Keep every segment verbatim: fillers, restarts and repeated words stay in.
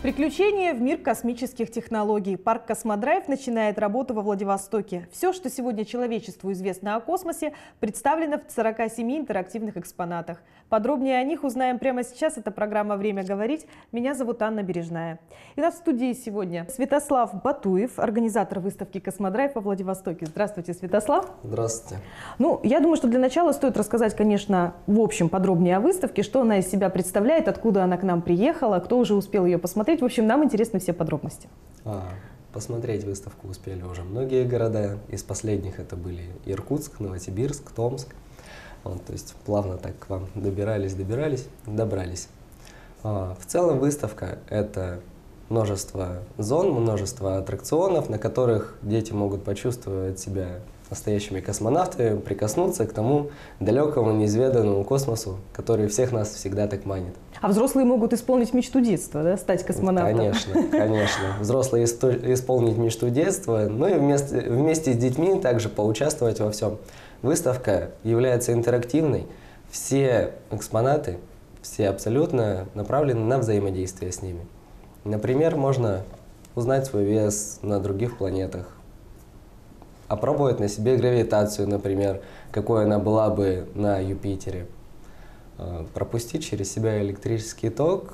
Приключения в мир космических технологий. Парк «Космодрайв» начинает работу во Владивостоке. Все, что сегодня человечеству известно о космосе, представлено в сорока семи интерактивных экспонатах. Подробнее о них узнаем прямо сейчас. Это программа «Время говорить». Меня зовут Анна Бережная. И у нас в студии сегодня Святослав Батуев, организатор выставки «Космодрайв» во Владивостоке. Здравствуйте, Святослав. Здравствуйте. Ну, я думаю, что для начала стоит рассказать, конечно, в общем подробнее о выставке, что она из себя представляет, откуда она к нам приехала, кто уже успел ее посмотреть. В общем, нам интересны все подробности. А, посмотреть выставку успели уже многие города. Из последних это были Иркутск, Новосибирск, Томск. Вот, то есть плавно так к вам добирались, добирались, добрались. А, в целом выставка – это множество зон, множество аттракционов, на которых дети могут почувствовать себя настоящими космонавтами, прикоснуться к тому далекому, неизведанному космосу, который всех нас всегда так манит. А взрослые могут исполнить мечту детства, да, стать космонавтом? Конечно, конечно. Взрослые исполнить мечту детства, ну и вместе, вместе с детьми также поучаствовать во всем. Выставка является интерактивной. Все экспонаты, все абсолютно направлены на взаимодействие с ними. Например, можно узнать свой вес на других планетах, опробовать на себе гравитацию, например, какой она была бы на Юпитере, пропустить через себя электрический ток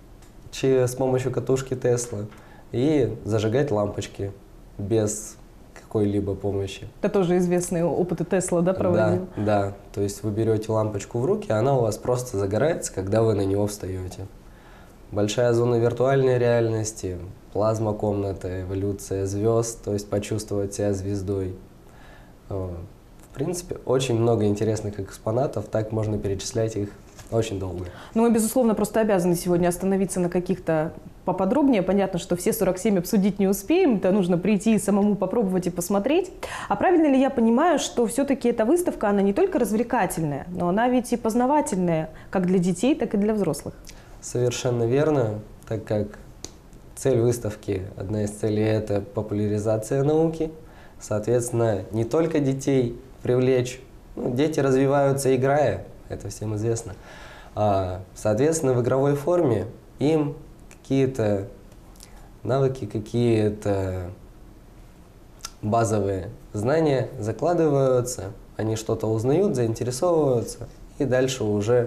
с помощью катушки Тесла и зажигать лампочки без какой-либо помощи. Это тоже известные опыты Тесла, да, проводил? Да, да, то есть вы берете лампочку в руки, она у вас просто загорается, когда вы на него встаете. Большая зона виртуальной реальности, плазма комната, эволюция звезд, то есть почувствовать себя звездой. В принципе, очень много интересных экспонатов, так можно перечислять их очень долго. Ну, мы, безусловно, просто обязаны сегодня остановиться на каких-то поподробнее. Понятно, что все сорок семь обсудить не успеем, это нужно прийти и самому попробовать и посмотреть. А правильно ли я понимаю, что все-таки эта выставка, она не только развлекательная, но она ведь и познавательная, как для детей, так и для взрослых? Совершенно верно, так как цель выставки, одна из целей – это популяризация науки. Соответственно, не только детей привлечь, ну, дети развиваются играя, это всем известно. А, соответственно, в игровой форме им какие-то навыки, какие-то базовые знания закладываются, они что-то узнают, заинтересовываются и дальше уже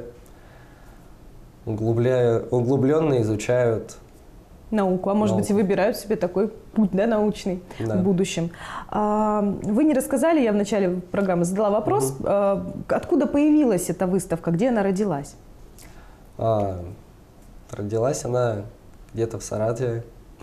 углубляя, углубленно изучают науку, а может науку. быть и выбирают себе такой путь, да, научный, да. в будущем. А, вы не рассказали, я в начале программы задала вопрос, угу. а, откуда появилась эта выставка, где она родилась? А, родилась она где-то в Саратове.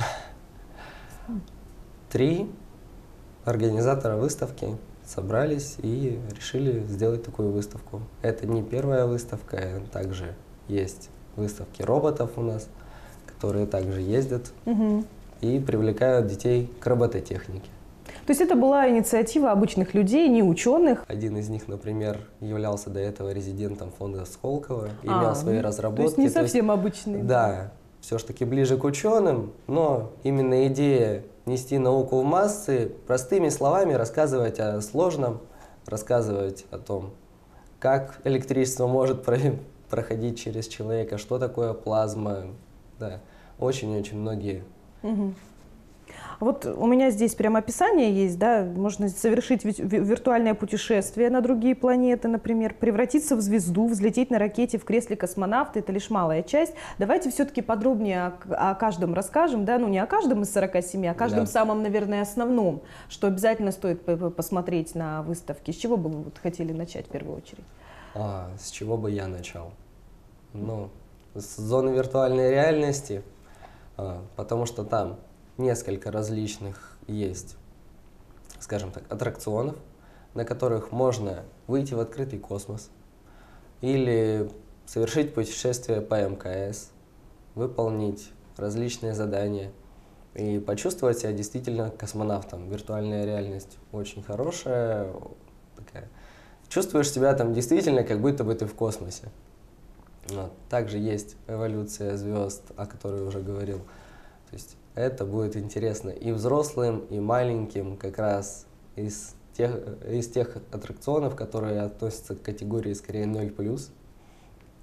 Три организатора выставки собрались и решили сделать такую выставку. Это не первая выставка, также есть выставки роботов у нас, которые также ездят угу. и привлекают детей к робототехнике. То есть это была инициатива обычных людей, не ученых? Один из них, например, являлся до этого резидентом фонда Сколково, а, имел свои разработки. То есть не совсем есть, обычный. Да, все-таки ближе к ученым, но именно идея нести науку в массы, простыми словами рассказывать о сложном, рассказывать о том, как электричество может проходить через человека, что такое плазма. Да, очень-очень многие. Угу. Вот у меня здесь прямо описание есть, да, можно совершить виртуальное путешествие на другие планеты, например, превратиться в звезду, взлететь на ракете в кресле космонавта, это лишь малая часть. Давайте все-таки подробнее о, о каждом расскажем, да, ну не о каждом из сорока семи, а о каждом да. самом, наверное, основном, что обязательно стоит посмотреть на выставке. С чего бы вы вот хотели начать в первую очередь? А, с чего бы я начал? Ну, с зоны виртуальной реальности, а, потому что там несколько различных есть, скажем так, аттракционов, на которых можно выйти в открытый космос или совершить путешествие по эм ка эс, выполнить различные задания и почувствовать себя действительно космонавтом. Виртуальная реальность очень хорошая, такая. Чувствуешь себя там действительно, как будто бы ты в космосе. Вот. Также есть эволюция звезд, о которой уже говорил. То есть это будет интересно и взрослым, и маленьким, как раз из тех, из тех аттракционов, которые относятся к категории скорее ноль плюс.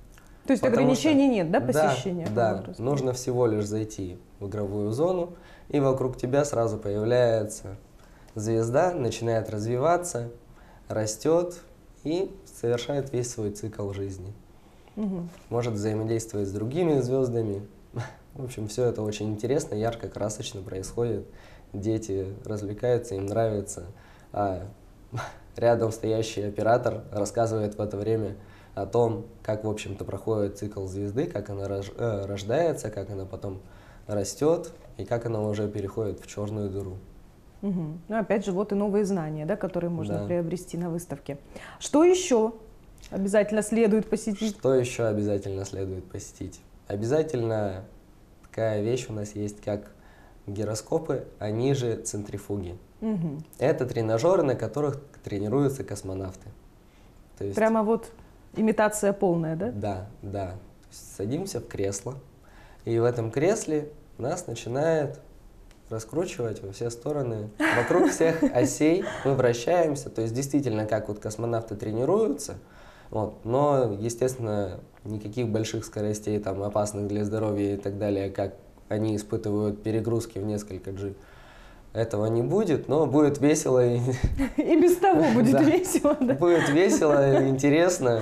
То есть Потому ограничений что- нет, да, посещения? по Да, возрасту? да. Нужно всего лишь зайти в игровую зону, и вокруг тебя сразу появляется звезда, начинает развиваться, растет и совершает весь свой цикл жизни. Мгм. Может взаимодействовать с другими звездами. В общем, все это очень интересно, ярко, красочно происходит. Дети развлекаются, им нравится. А рядом стоящий оператор рассказывает в это время о том, как, в общем-то, проходит цикл звезды, как она рож- э, рождается, как она потом растет и как она уже переходит в черную дыру. Мгм. Ну, опять же, вот и новые знания, да, которые можно Да. приобрести на выставке. Что еще обязательно следует посетить? Что еще обязательно следует посетить? Обязательно такая вещь у нас есть, как гироскопы, они же центрифуги. Мгм. Это тренажеры, на которых тренируются космонавты. То есть, Прямо вот имитация полная, да? Да, да. То есть садимся в кресло, и в этом кресле нас начинает раскручивать во все стороны. Вокруг всех осей мы вращаемся. То есть действительно, как вот космонавты тренируются, вот, но, естественно, никаких больших скоростей, там, опасных для здоровья и так далее, как они испытывают перегрузки в несколько джи, этого не будет, но будет весело и И без того будет Да. весело, да? будет весело, интересно.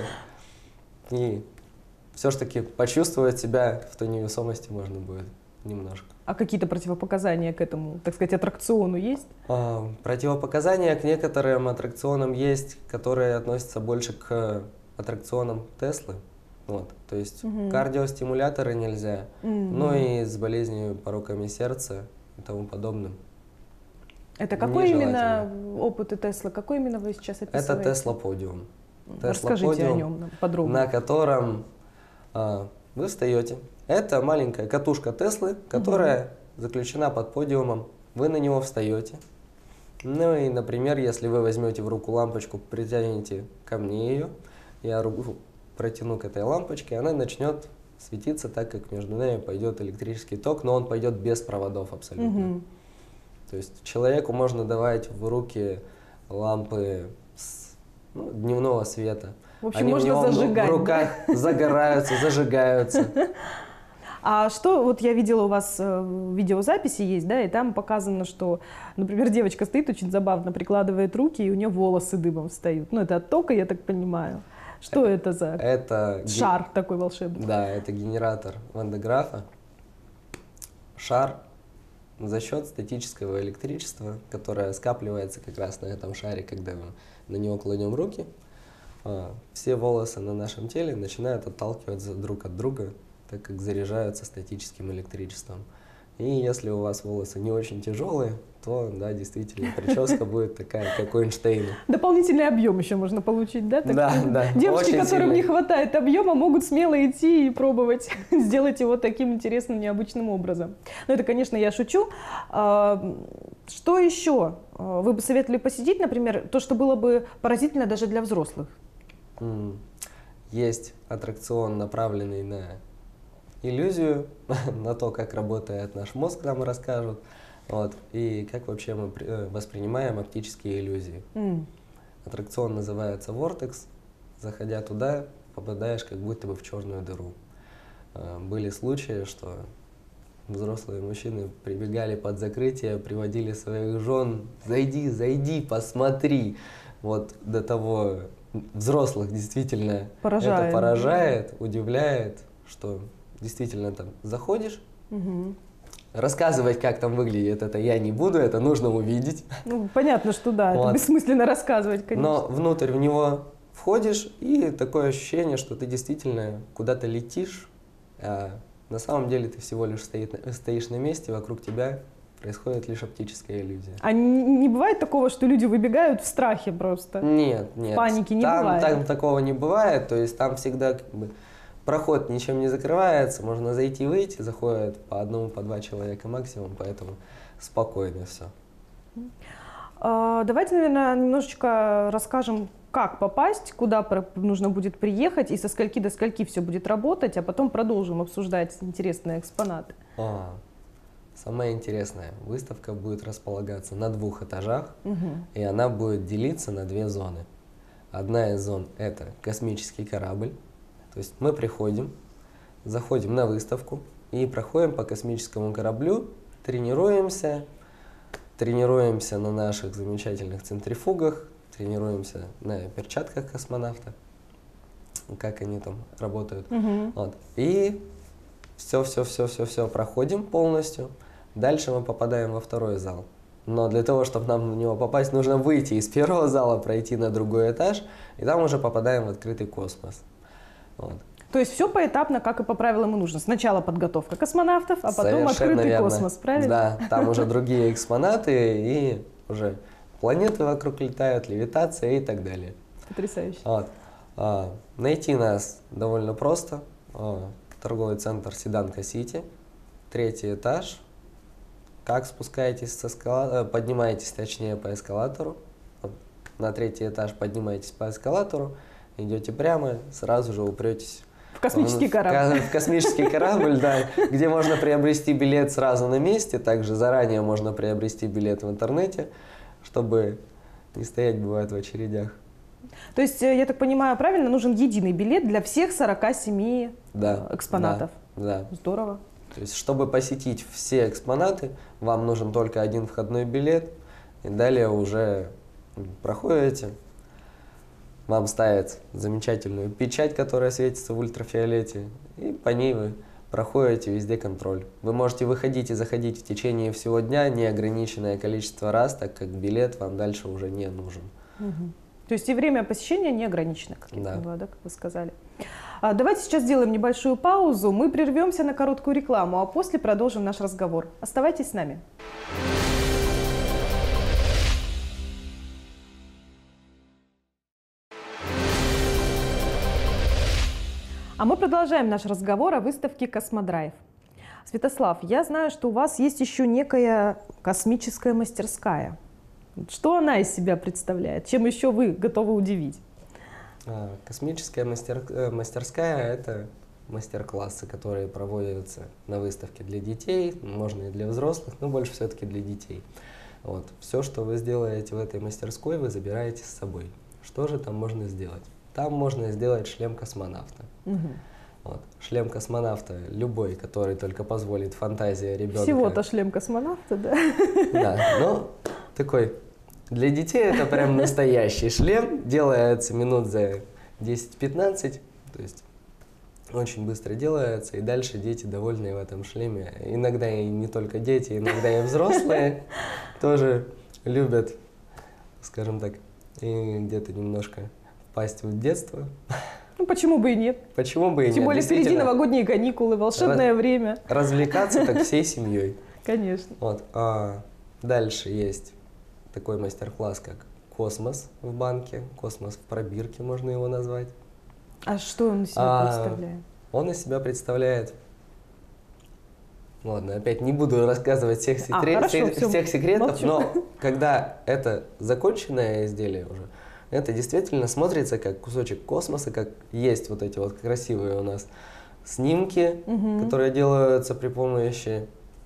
И все-таки почувствовать себя в той невесомости можно будет немножко. А какие-то противопоказания к этому, так сказать, аттракциону есть? А, Противопоказания к некоторым аттракционам есть, которые относятся больше к аттракционам Теслы. Вот, то есть Мгм. кардиостимуляторы нельзя, М. ну и с болезнью, пороками сердца и тому подобным. Это какой нежелательно. именно опыт и Тесла? Какой именно вы сейчас Это описываете? Тесла Подиум. Tesla Расскажите о Podium, нем нам подробно. на котором а, вы встаете. Это маленькая катушка Теслы, которая заключена под подиумом. Вы на него встаете. Ну и, например, если вы возьмете в руку лампочку, притянете ко мне ее, я руку протяну к этой лампочке, она начнет светиться так, как между нами пойдет электрический ток, но он пойдет без проводов абсолютно. Мгм. То есть человеку можно давать в руки лампы с, ну, дневного света. В общем, Они можно у него в- зажигать, в да? руках загораются, зажигаются. А что, вот я видела у вас э, видеозаписи есть, да, и там показано, что, например, девочка стоит очень забавно, прикладывает руки, и у нее волосы дыбом встают. Ну, это от тока, я так понимаю. Что это за Это ге- шар такой волшебный? Да, это генератор Ван де Графа. Шар за счет статического электричества, которое скапливается как раз на этом шаре, когда мы на него кладем руки. а, Все волосы на нашем теле начинают отталкиваться друг от друга, так как заряжаются статическим электричеством. И если у вас волосы не очень тяжелые, то, да, действительно, прическа будет такая, как у Эйнштейна. Дополнительный объем еще можно получить, да? Так Да, что да, Девушки, очень которым сильно. не хватает объема, могут смело идти и пробовать сделать его таким интересным, необычным образом. Но это, конечно, я шучу. А, Что еще а, вы бы советовали посетить, например, то, что было бы поразительно даже для взрослых? М, Есть аттракцион, направленный на иллюзию, на то, как работает наш мозг, нам расскажут, вот, и как вообще мы при- э, воспринимаем оптические иллюзии. М. Аттракцион называется Vortex. Заходя туда, попадаешь как будто бы в черную дыру. А, Были случаи, что взрослые мужчины прибегали под закрытие, приводили своих жен: зайди, зайди, посмотри. Вот до того взрослых действительно Поражает, это да. поражает, удивляет, что действительно там заходишь. Мгм. Рассказывать, как там выглядит, это я не буду, это нужно увидеть. Ну, понятно, что да, это Вот. бессмысленно рассказывать, конечно. Но внутрь в него входишь, и такое ощущение, что ты действительно куда-то летишь, а на самом деле ты всего лишь стоит, стоишь на месте, вокруг тебя происходит лишь оптическая иллюзия. А не, не бывает такого, что люди выбегают в страхе просто? Нет, нет. Паники не там, бывает? Там такого не бывает, то есть там всегда как бы проход ничем не закрывается, можно зайти и выйти, заходят по одному, по два человека максимум, поэтому спокойно все. А, Давайте, наверное, немножечко расскажем, как попасть, куда про- нужно будет приехать и со скольки до скольки все будет работать, а потом продолжим обсуждать интересные экспонаты. А, самое интересное, выставка будет располагаться на двух этажах, Мгм. и она будет делиться на две зоны. Одна из зон – это космический корабль, То есть мы приходим, заходим на выставку и проходим по космическому кораблю, тренируемся, тренируемся на наших замечательных центрифугах, тренируемся на перчатках космонавта, как они там работают. Угу. Вот. И все-все-все-все-все проходим полностью. Дальше мы попадаем во второй зал. Но для того, чтобы нам в него попасть, нужно выйти из первого зала, пройти на другой этаж, и там уже попадаем в открытый космос. Вот. То есть все поэтапно, как и по правилам и нужно. Сначала подготовка космонавтов, а потом Совершенно открытый верно. космос, правильно? Да, там уже другие экспонаты, и уже планеты вокруг летают, левитация и так далее. Потрясающе. Вот. А, найти нас довольно просто. А, торговый центр Седанка-Сити, третий этаж. Как спускаетесь со эскалатора, поднимаетесь, точнее, по эскалатору. На третий этаж поднимаетесь по эскалатору, идете прямо, сразу же упретесь в космический в, корабль. В космический корабль, да, где можно приобрести билет сразу на месте. Также заранее можно приобрести билет в интернете, чтобы не стоять, бывает, в очередях. То есть, я так понимаю, правильно, нужен единый билет для всех сорока семи да, экспонатов? Да, да. Здорово. То есть, чтобы посетить все экспонаты, вам нужен только один входной билет, и далее уже проходите, вам ставят замечательную печать, которая светится в ультрафиолете, и по ней вы проходите везде контроль. Вы можете выходить и заходить в течение всего дня неограниченное количество раз, так как билет вам дальше уже не нужен. Угу. То есть и время посещения не ограничено, как я да. поняла, да, как вы сказали. А, давайте сейчас сделаем небольшую паузу, мы прервемся на короткую рекламу, а после продолжим наш разговор. Оставайтесь с нами. А мы продолжаем наш разговор о выставке «Космодрайв». Святослав, я знаю, что у вас есть еще некая космическая мастерская. Что она из себя представляет? Чем еще вы готовы удивить? Космическая мастер... мастерская – это мастер-классы, которые проводятся на выставке для детей, можно и для взрослых, но больше все-таки для детей. Вот. Все, что вы сделаете в этой мастерской, вы забираете с собой. Что же там можно сделать? Там можно сделать шлем космонавта. Угу. Вот. Шлем космонавта любой, который только позволит фантазия ребенка. Всего-то шлем космонавта, да? Да, ну такой, для детей это прям настоящий шлем, делается минут за десять-пятнадцать, то есть очень быстро делается, и дальше дети довольны в этом шлеме. Иногда и не только дети, иногда и взрослые тоже любят, скажем так, и где-то немножко впасть в детство. Ну, почему бы и нет? Почему бы и нет? Тем более впереди новогодние каникулы, волшебное Раз... время. Развлекаться так всей семьей. Конечно. Вот. А дальше есть такой мастер-класс, как космос в банке, космос в пробирке, можно его назвать. А что он из себя а, представляет? Он из себя представляет... Ладно, опять не буду рассказывать всех, секрет... а, хорошо, всех, все, всех секретов, молчу. Но когда это законченное изделие уже, это действительно смотрится как кусочек космоса, как есть вот эти вот красивые у нас снимки, угу. которые делаются при помощи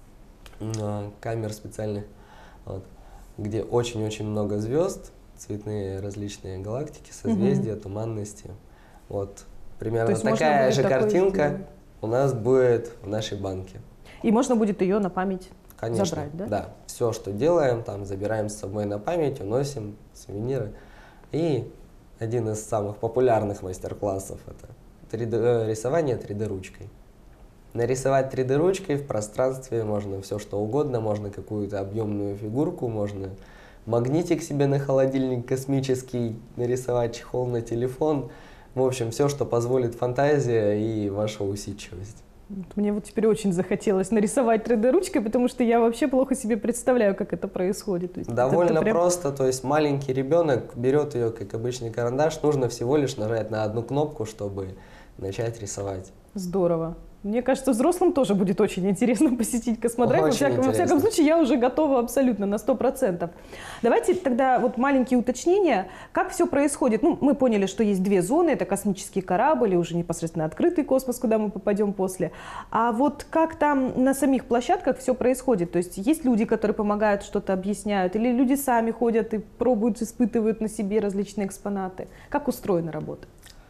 э, камер специальных, вот, где очень-очень много звезд, цветные различные галактики, созвездия, угу. туманности. Вот примерно такая же картинка у нас будет в нашей банке. И можно будет ее на память Конечно, забрать, да? Да. Все, что делаем, там забираем с собой на память, уносим сувениры. И один из самых популярных мастер-классов – это три дэ, рисование три дэ ручкой. Нарисовать три дэ ручкой в пространстве можно все что угодно, можно какую-то объемную фигурку, можно магнитик себе на холодильник космический, нарисовать чехол на телефон. В общем, все, что позволит фантазия и ваша усидчивость. Мне вот теперь очень захотелось нарисовать три дэ ручкой, потому что я вообще плохо себе представляю, как это происходит. То есть Довольно это прям... просто, то есть маленький ребенок берет ее как обычный карандаш, нужно всего лишь нажать на одну кнопку, чтобы начать рисовать. Здорово. Мне кажется, взрослым тоже будет очень интересно посетить Космодрайв. Во всяком, во всяком случае, я уже готова абсолютно на сто процентов. Давайте тогда вот маленькие уточнения. Как все происходит? Ну, мы поняли, что есть две зоны. Это космический корабль и уже непосредственно открытый космос, куда мы попадем после. А вот как там на самих площадках все происходит? То есть есть люди, которые помогают, что-то объясняют? Или люди сами ходят и пробуют, испытывают на себе различные экспонаты? Как устроена работа?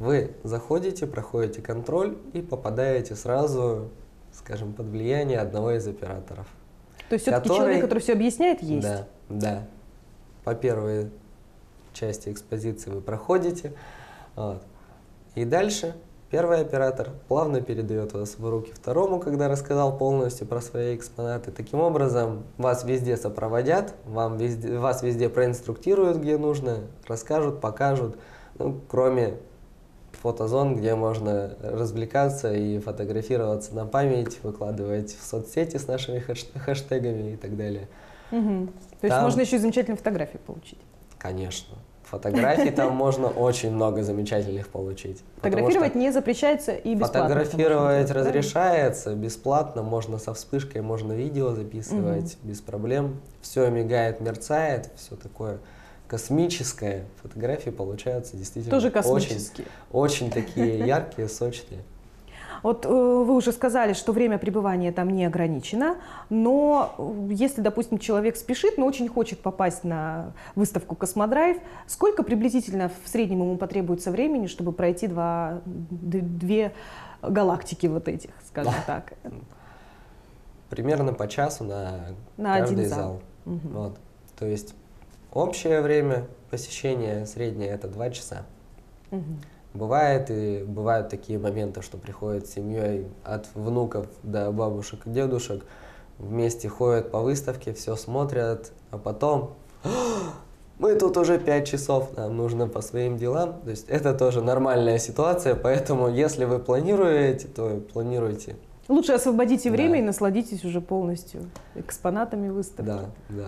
Вы заходите, проходите контроль и попадаете сразу, скажем, под влияние одного из операторов. То есть все-таки который... человек, который все объясняет, есть? Да, да. По первой части экспозиции вы проходите. Вот. И дальше первый оператор плавно передает вас в руки второму, когда рассказал полностью про свои экспонаты. Таким образом, вас везде сопроводят, вам везде, вас везде проинструктируют, где нужно, расскажут, покажут. Ну, кроме фотозон, где можно развлекаться и фотографироваться на память, выкладывать в соцсети с нашими хэштегами и так далее. Угу. То есть там, можно еще и замечательные фотографии получить? Конечно. Фотографий там можно очень много замечательных получить. Фотографировать не запрещается и бесплатно. Фотографировать разрешается, бесплатно, можно со вспышкой, можно видео записывать без проблем. Все мигает, мерцает, все такое космическое. Фотографии получаются действительно тоже космические. Очень, очень такие яркие, сочные. Вот э, вы уже сказали, что время пребывания там не ограничено, но если, допустим, человек спешит, но очень хочет попасть на выставку «Космодрайв», сколько приблизительно в среднем ему потребуется времени, чтобы пройти два, две галактики вот этих, скажем так? Примерно по часу на, на каждый один зал. зал. Угу. Вот. То есть общее время посещения среднее это два часа. Угу. Бывает и бывают такие моменты, что приходят с семьей от внуков до бабушек и дедушек, вместе ходят по выставке, все смотрят, а потом мы тут уже пять часов, нам нужно по своим делам. То есть это тоже нормальная ситуация, поэтому если вы планируете, то планируйте. Лучше освободите Да. время и насладитесь уже полностью экспонатами выставки. Да, да.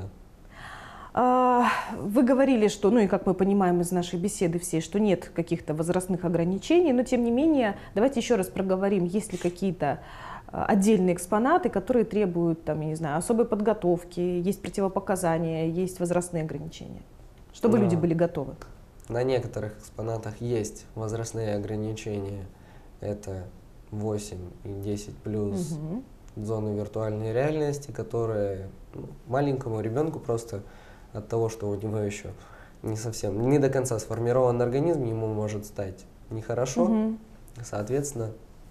Вы говорили, что, ну и как мы понимаем из нашей беседы всей, что нет каких-то возрастных ограничений, но тем не менее, давайте еще раз проговорим, есть ли какие-то отдельные экспонаты, которые требуют, там, я не знаю, особой подготовки, есть противопоказания, есть возрастные ограничения, чтобы Да. люди были готовы. На некоторых экспонатах есть возрастные ограничения. Это восемь и десять плюс Угу. зоны виртуальной реальности, которые ну, маленькому ребенку просто от того, что у него еще не совсем, не до конца сформирован организм, ему может стать нехорошо. Угу. Соответственно,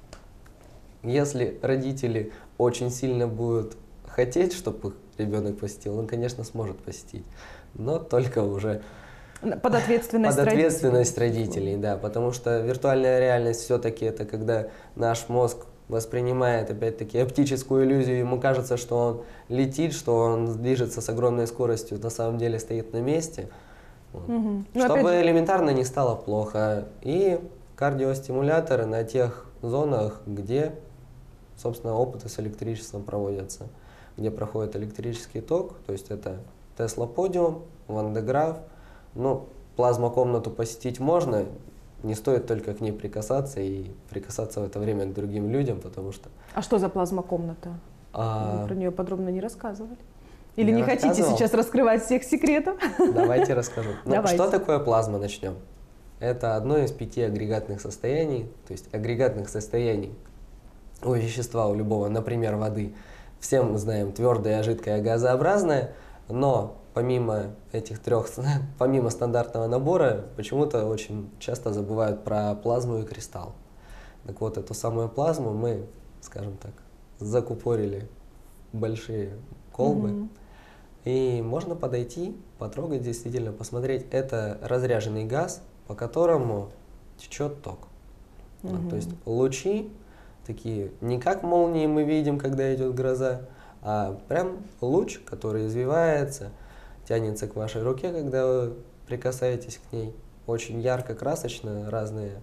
если родители очень сильно будут хотеть, чтобы их ребенок посетил, он, конечно, сможет посетить, но только уже под ответственность, под ответственность родителей. родителей, да, потому что виртуальная реальность все-таки это когда наш мозг воспринимает, опять-таки, оптическую иллюзию, ему кажется, что он летит, что он движется с огромной скоростью, на самом деле стоит на месте. Вот. Угу. Чтобы же... элементарно не стало плохо. И кардиостимуляторы на тех зонах, где, собственно, опыты с электричеством проводятся, где проходит электрический ток, то есть это Tesla Podium, Ван де Граф. Ну, плазмокомнату посетить можно, не стоит только к ней прикасаться и прикасаться в это время к другим людям, потому что... А что за плазмокомната? А... Вы про нее подробно не рассказывали? Или Я не хотите сейчас раскрывать всех секретов? Давайте расскажу. Ну, Давайте. Что такое плазма, начнем. Это одно из пяти агрегатных состояний, то есть агрегатных состояний у вещества, у любого, например, воды. Все мы знаем твердое, жидкое, газообразное, но помимо этих трех, помимо стандартного набора, почему-то очень часто забывают про плазму и кристалл. Так вот, эту самую плазму мы, скажем так, закупорили в большие колбы. Mm-hmm. И можно подойти, потрогать, действительно посмотреть. Это разряженный газ, по которому течет ток. Mm-hmm. Вот, то есть лучи такие, не как молнии мы видим, когда идет гроза, а прям луч, который извивается, тянется к вашей руке, когда вы прикасаетесь к ней. Очень ярко, красочно, разные,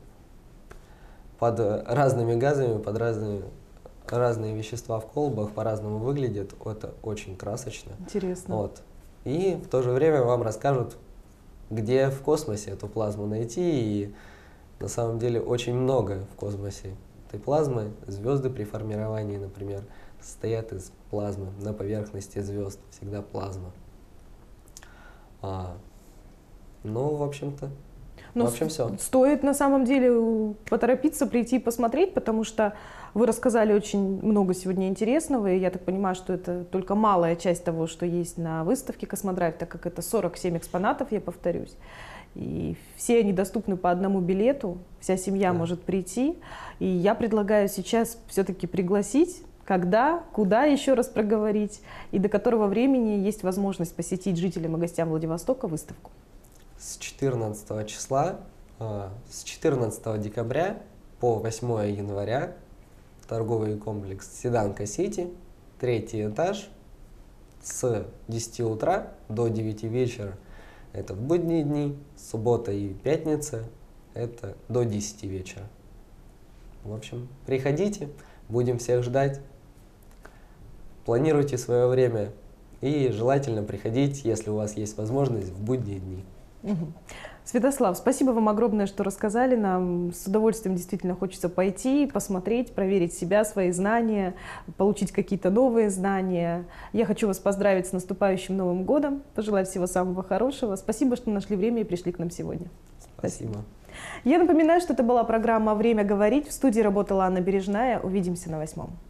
под разными газами, под разными, разные вещества в колбах по-разному выглядят. Это очень красочно. Интересно. Вот. И в то же время вам расскажут, где в космосе эту плазму найти. И на самом деле очень много в космосе этой плазмы. Звезды при формировании, например, состоят из плазмы. На поверхности звезд всегда плазма. А, ну, в общем-то. Ну, в общем, все. Стоит на самом деле поторопиться, прийти и посмотреть, потому что вы рассказали очень много сегодня интересного, и я так понимаю, что это только малая часть того, что есть на выставке «Космодрайв», так как это сорок семь экспонатов, я повторюсь. И все они доступны по одному билету, вся семья да. может прийти. И я предлагаю сейчас все-таки пригласить, когда, куда еще раз проговорить, и до которого времени есть возможность посетить жителям и гостям Владивостока выставку. С четырнадцатого числа, с четырнадцатого декабря по восьмое января торговый комплекс Седанка Сити, третий этаж, с десяти утра до девяти вечера. Это в будние дни, суббота и пятница, это до десяти вечера. В общем, приходите, будем всех ждать. Планируйте свое время и желательно приходить, если у вас есть возможность, в будние дни. Угу. Святослав, спасибо вам огромное, что рассказали нам. С удовольствием действительно хочется пойти, посмотреть, проверить себя, свои знания, получить какие-то новые знания. Я хочу вас поздравить с наступающим Новым годом, пожелать всего самого хорошего. Спасибо, что нашли время и пришли к нам сегодня. Спасибо. Я напоминаю, что это была программа «Время говорить». В студии работала Анна Бережная. Увидимся на восьмом.